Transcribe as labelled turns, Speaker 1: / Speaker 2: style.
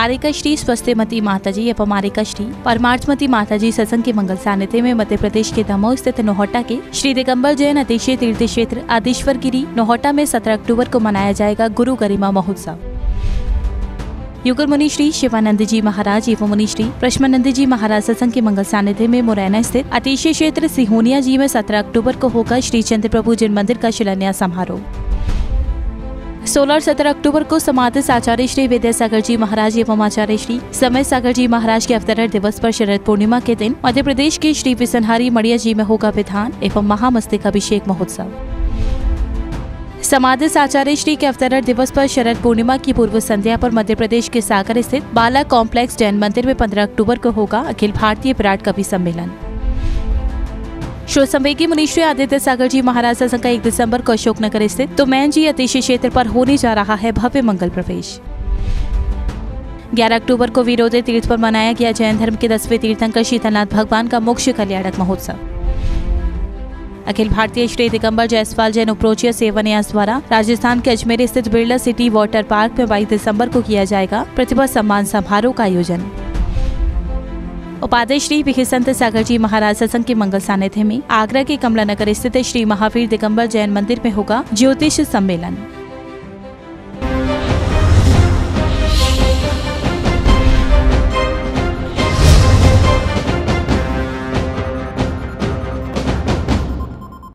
Speaker 1: मारिका श्री स्वस्तिमती माताजी एवं मारिका श्री परमार्थमती माताजी सत्संग के मंगल सानिध्य में मध्य प्रदेश के दमोह स्थित नौहट्टा के श्री दिगंबर जैन अतिशय तीर्थ क्षेत्र आदिश्वर गिरी नौहट्टा में 17 अक्टूबर को मनाया जाएगा गुरु गरिमा महोत्सव। युगल मुनि श्री शिवानंद जी महाराज एवं मुनि श्री प्रश्मानंद जी महाराज सत्संग के मंगल सानिध्य में मुरैना स्थित अतिशय क्षेत्र सिहोनिया जी में 17 अक्टूबर को होगा श्री चंद्र प्रभु जैन मंदिर का शिलान्यास समारोह। 16 और 17 अक्टूबर को समाधिस्थ आचार्य श्री विद्यासागर जी महाराज एवं आचार्य श्री समय सागर जी महाराज के अवतरण दिवस पर शरद पूर्णिमा के दिन मध्य प्रदेश के श्री विसनहारी मड़िया जी में होगा विधान एवं महामस्तकाभिषेक महोत्सव। समाधिस्थ आचार्य श्री के अवतरण दिवस पर शरद पूर्णिमा की पूर्व संध्या पर मध्य प्रदेश के सागर स्थित बाला कॉम्प्लेक्स जैन मंदिर में 15 अक्टूबर को होगा अखिल भारतीय विराट कवि सम्मेलन। श्रोसंवेगी मुनीश्री आदित्य सागर जी महाराज सत्संग का 1 दिसंबर को अशोकनगर स्थित तुमैन जी अतिशय क्षेत्र पर होने जा रहा है भव्य मंगल प्रवेश। 11 अक्टूबर को वीरोदय तीर्थ पर मनाया गया जैन धर्म के 10वें तीर्थंकर शीतलनाथ भगवान का मोक्ष कल्याणक महोत्सव। अखिल भारतीय श्री दिगंबर जायसवाल जैन उप्रोचिया सेवा न्यास द्वारा राजस्थान के अजमेर स्थित बिरला सिटी वाटर पार्क में 22 दिसंबर को किया जाएगा प्रतिभा सम्मान समारोह का आयोजन। उपाध्याय श्री विहिसंत सागर जी महाराज सत्संग के मंगल सानिध्य में आगरा के कमला नगर स्थित श्री महावीर दिगंबर जैन मंदिर में होगा ज्योतिष सम्मेलन।